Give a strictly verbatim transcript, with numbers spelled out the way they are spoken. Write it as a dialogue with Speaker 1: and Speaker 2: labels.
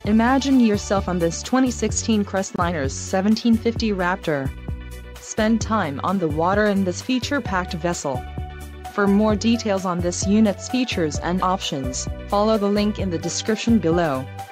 Speaker 1: Imagine yourself on this twenty sixteen Crestliners seventeen fifty Raptor. Spend time on the water in this feature-packed vessel. For more details on this unit's features and options, follow the link in the description below.